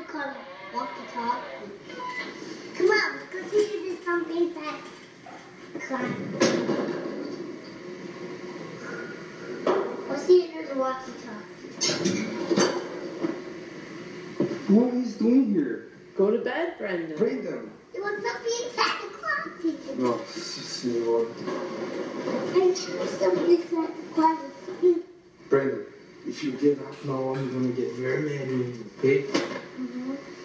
call it walkie-talkie. Come on, let's go see if there's something that climb. We'll see if there's a walkie-talkie. What are you doing here? Go to bed, Brendon. Brendon. There was something inside the closet. No, senhor. And there's something inside the closet. Brendon, if you get up now, I'm gonna get very mad at you, okay? Mm-hmm.